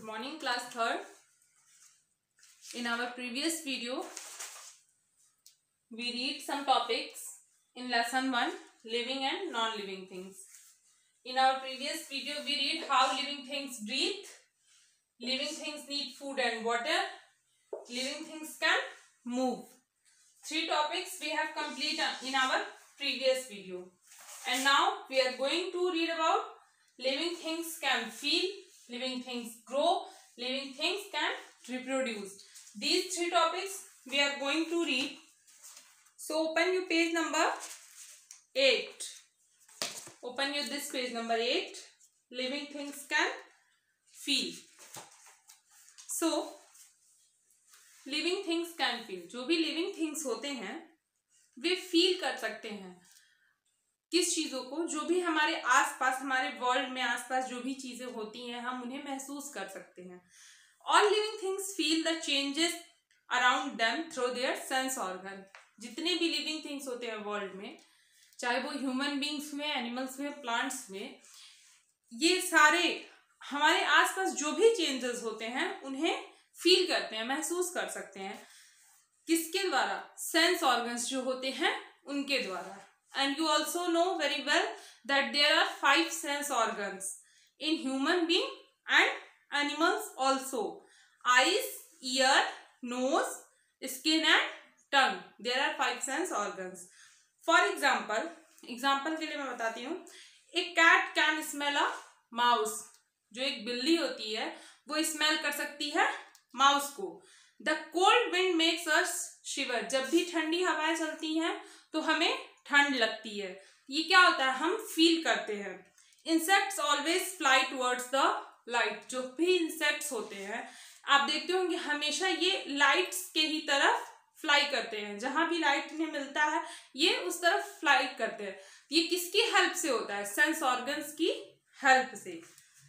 morning, class 3rd. In our previous video, we read some topics in lesson 1, living and non-living things. In our previous video, we read how living things breathe, living things need food and water, living things can move. 3 topics we have completed in our previous video. And now we are going to read about living things can feel, living things grow, living things can reproduce. These 3 topics we are going to read. So open your page number 8. Open your this page number 8. Living things can feel. So living things can feel. जो भी living things होते हैं वे feel कर सकते हैं किस चीजों को, जो भी हमारे आसपास, हमारे वर्ल्ड में आसपास जो भी चीजें होती हैं हम उन्हें महसूस कर सकते हैं. All living things feel the changes around them through their sense organ. जितने भी लिविंग थिंग्स होते हैं वर्ल्ड में, चाहे वो ह्यूमन बींग्स हुए, एनिमल्स हुए, प्लांट्स हुए, ये सारे हमारे आसपास जो भी चेंजेस होते हैं उन्हें फील करते हैं, महसूस कर सकते हैं. किसके द्वारा? सेंस ऑर्गन्स जो होते हैं उनके द्वारा. And you also know very well that there are 5 sense organs in human being and animals also. Eyes, ear, nose, skin and tongue. There are 5 sense organs. For example के लिए मैं बताती हूँ. A cat can smell a mouse. जो एक बिल्ली होती है वो स्मेल कर सकती है माउस को. The cold wind makes us shiver. जब भी ठंडी हवाएं चलती हैं तो हमें ठंड लगती है. ये क्या होता है? हम फील करते हैं. Insects always fly towards the light. जो भी इंसेक्ट्स होते हैं आप देखते होंगे हमेशा ये लाइट्स के ही तरफ फ्लाई करते हैं. जहां भी लाइट इन्हें मिलता है ये उस तरफ फ्लाई करते हैं. ये किसकी हेल्प से होता है? सेंस ऑर्गन्स की हेल्प से.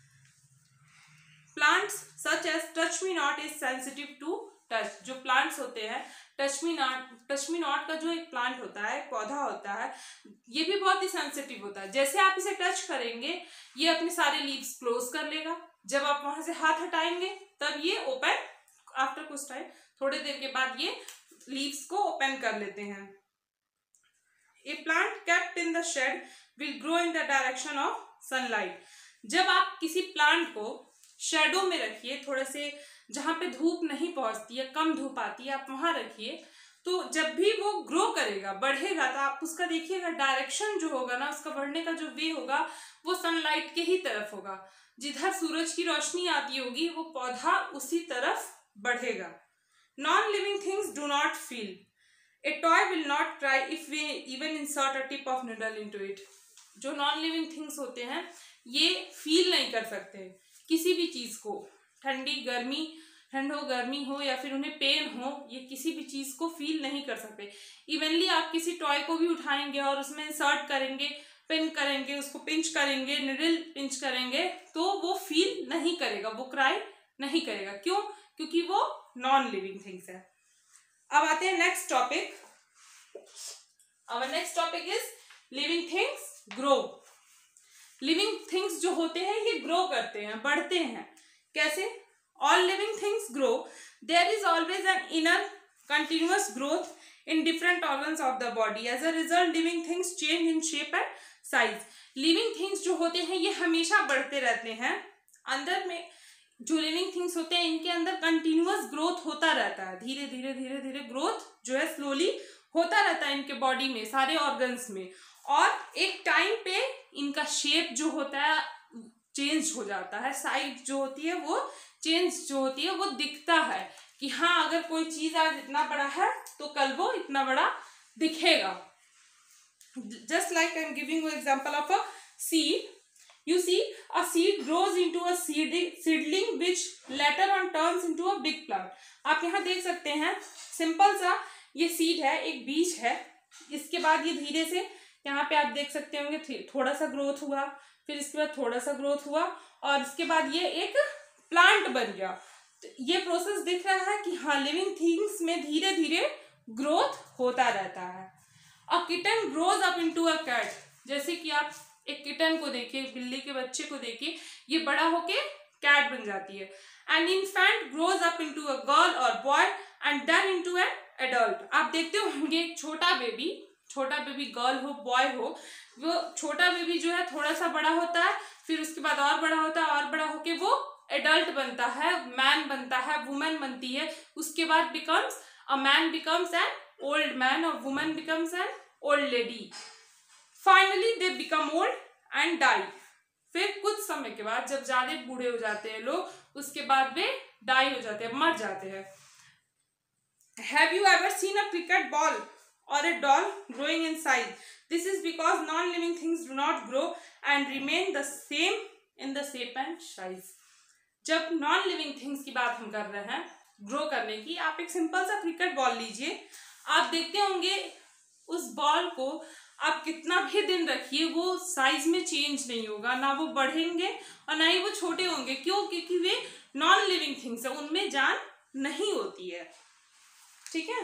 Plants such as touch me not is sensitive to touch. जो प्लांट्स होते हैं, टच मी नॉट का जो एक प्लांट होता है, पौधा होता है, ये भी बहुत ही सेंसिटिव होता है. जैसे आप इसे टच करेंगे ये अपने सारे लीव्स क्लोज कर लेगा. जब आप वहां से हाथ हटाएंगे तब ये ओपन, आफ्टर कुछ टाइम, थोड़ी देर के बाद ये लीव्स को ओपन कर लेते हैं. A plant kept in the shade will grow in the direction of sunlight. जब आप किसी प्लांट को शेडो में रखिए, थोड़े से जहां पे धूप नहीं पहुंचती है, कम धूप आती है, आप वहां रखिए, तो जब भी वो ग्रो करेगा, बढ़ेगा, तो आप उसका देखिएगा डायरेक्शन जो होगा ना, उसका बढ़ने का जो वे होगा वो सनलाइट के ही तरफ होगा. जिधर सूरज की रोशनी आती होगी वो पौधा उसी तरफ बढ़ेगा. Non living things do not feel. A toy will not cry if we even insert a tip of needle into it. जो नॉन लिविंग थिंग्स होते हैं ये फील नहीं कर सकते किसी भी चीज को. ठंड हो, गर्मी हो या फिर उन्हें पेन हो, ये किसी भी चीज को फील नहीं कर सकते. इवनली आप किसी टॉय को भी उठाएंगे और उसमें इंसर्ट करेंगे, पिन करेंगे, उसको पिंच करेंगे, निडल पिंच करेंगे, तो वो फील नहीं करेगा, वो क्राई नहीं करेगा. क्यों? क्योंकि वो नॉन लिविंग थिंग्स है. अब आते हैं next topic. Our next topic is living things grow. Living things जो होते हैं ये ग्रो करते हैं, बढ़ते हैं. कैसे? All living things grow. There is always an inner continuous growth in different organs of the body. As a result living things change in shape and size. Living things जो होते हैं ये हमेशा बढ़ते रहते हैं. अंदर में जो लिविंग थिंग्स होते हैं इनके अंदर कंटिन्यूअस ग्रोथ होता रहता है. धीरे धीरे धीरे धीरे ग्रोथ जो है स्लोली होता रहता है इनके बॉडी में, सारे ऑर्गन्स में. और एक टाइम पे इनका शेप जो होता है चेंज हो जाता है. साइज जो होती है वो चेंज जो होती है वो दिखता है कि हाँ अगर कोई चीज आज इतना बड़ा है तो कल वो इतना बड़ा दिखेगा. Just like I am giving you example of a seed. You see, a seed grows into a seedling which later on turns into a big plant. आप यहाँ देख सकते हैं सिंपल सा ये सीड है, एक बीज है. इसके बाद ये धीरे से यहाँ पे आप देख सकते होंगे थोड़ा सा ग्रोथ हुआ, फिर इसके बाद थोड़ा सा ग्रोथ हुआ और इसके बाद ये एक प्लांट बन गया. तो ये प्रोसेस दिख रहा है कि हाँ लिविंग थिंग्स में धीरे धीरे ग्रोथ होता रहता है. A kitten grows up into a cat. जैसे कि आप एक किटन को देखिए, बिल्ली के बच्चे को देखिए, ये बड़ा होके कैट बन जाती है. An infant grows up into a girl or boy and then into an adult. आप देखते होंगे एक छोटा बेबी गर्ल हो बॉय हो, वो छोटा बेबी जो है थोड़ा सा बड़ा होता है, फिर उसके बाद और बड़ा होता है, और बड़ा होके वो एडल्ट बनता है, मैन बनता है, वुमेन बनती है, उसके बाद becomes a man becomes an old man और women becomes an old lady. Finally they become old and die. फिर कुछ समय के बाद जब ज्यादा बूढ़े हो जाते हैं लोग, उसके बाद वे डाई हो जाते हैं, मर जाते हैं. Have you ever seen a cricket ball or a doll growing in size? This is because non-living things do not grow and remain the same in the shape and size. जब non-living things की बात हम कर रहे हैं grow करने की, आप एक सिंपल सा क्रिकेट बॉल लीजिए, आप देखते होंगे उस बॉल को आप कितना भी दिन रखिए वो साइज में चेंज नहीं होगा, ना वो बढ़ेंगे और ना ही वो छोटे होंगे. क्यों? क्योंकि वे नॉन लिविंग थिंग्स है, उनमें जान नहीं होती है. ठीक है,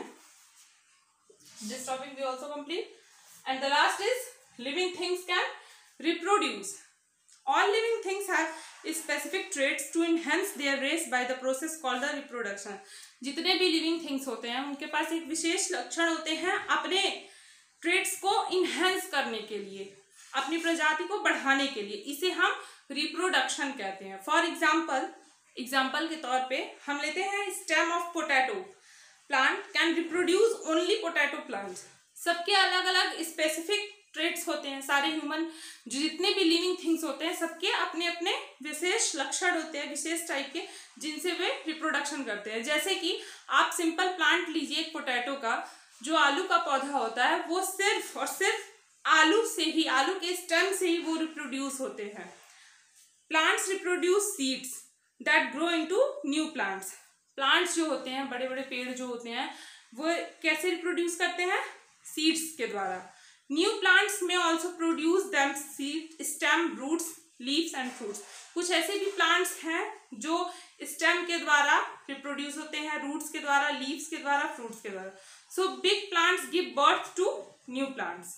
this topic we also complete. And the last is living things can reproduce. All living things have specific traits to enhance their race by the process called the reproduction. जितने भी लिविंग थिंग्स होते हैं उनके पास एक विशेष लक्षण होते हैं अपने ट्रेट्स को इनहेंस करने के लिए, अपनी प्रजाति को बढ़ाने के लिए. इसे हम रिप्रोडक्शन कहते हैं. फॉर एग्जाम्पल के तौर पे हम लेते हैं stem of potato plant can reproduce only potato plants. सबके अलग अलग स्पेसिफिक ट्रेट्स होते हैं. सारे ह्यूमन जितने भी लिविंग थिंग्स होते हैं सबके अपने अपने विशेष लक्षण होते हैं, विशेष टाइप के, जिनसे वे रिप्रोडक्शन करते हैं. जैसे कि आप सिंपल प्लांट लीजिए एक पोटैटो का, जो आलू का पौधा होता है वो सिर्फ और सिर्फ आलू से ही, आलू के स्टेम से ही वो रिप्रोड्यूस होते हैं. Plants reproduce seeds that grow into new plants. Plants जो होते हैं, बड़े बड़े पेड़ जो होते हैं, वो कैसे रिप्रोड्यूस करते हैं? सीड्स के द्वारा. न्यू प्लांट्स में also produce them seed, stem, roots, leaves and fruits. कुछ ऐसे भी प्लांट्स हैं जो स्टेम के द्वारा रिप्रोड्यूस होते हैं, रूट्स के द्वारा, लीव्स के द्वारा, फ्रूट्स के द्वारा. So big plants give birth to new plants.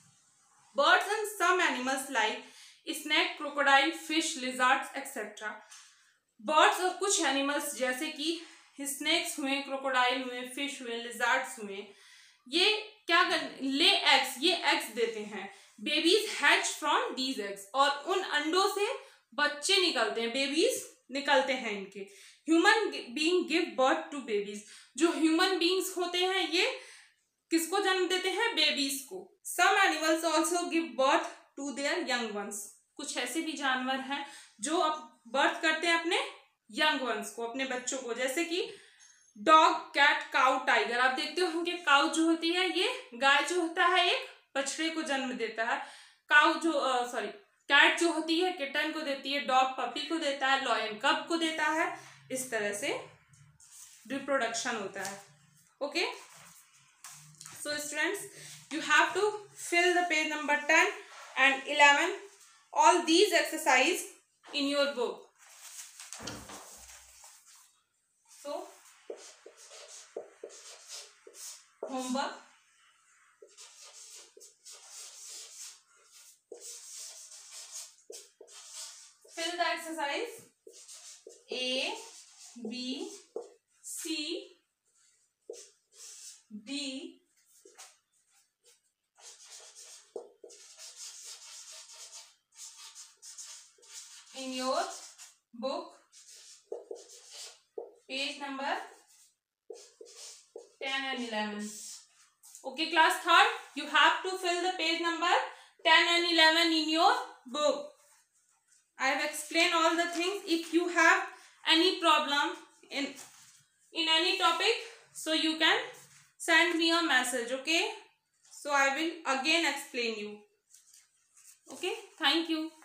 Birds and some animals like snake, crocodile, fish, lizards, etc. Birds और कुछ एनिमल्स जैसे कि स्नेक्स हुए, क्रोकोडाइल हुए, फिश हुए, लिजार्ड्स हुए, ये क्या ले एग्स, ये एग्स देते हैं. Babies hatch from these eggs, और उन अंडों से बच्चे निकलते हैं, बेबीज निकलते हैं इनके. Human being give birth to babies. जो ह्यूमन बीइंग्स होते हैं ये किसको जन्म देते हैं? बेबीज को. Some animals also give birth to their young ones. कुछ ऐसे भी जानवर हैं जो अब बर्थ करते हैं अपने यंग वंस को, अपने बच्चों को, जैसे कि डॉग, कैट, काउ, टाइगर. आप देखते होंगे काउ जो होती है, ये गाय जो होता है एक बछड़े को जन्म देता है. काउ जो कैट जो होती है किटन को देती है, डॉग पपी को देता है, लॉयन कब को देता है. इस तरह से रिप्रोडक्शन होता है. Okay, so students, you have to fill the page number 10 and 11 all these exercise in your book. So homework, fill the exercise A, B, C, D, in your book, page number 10 and 11. Okay, class third, you have to fill the page number 10 and 11 in your book. I have explained all the things. If you have any problem in any topic, so you can send me a message. Okay, so I will again explain you. Okay, thank you.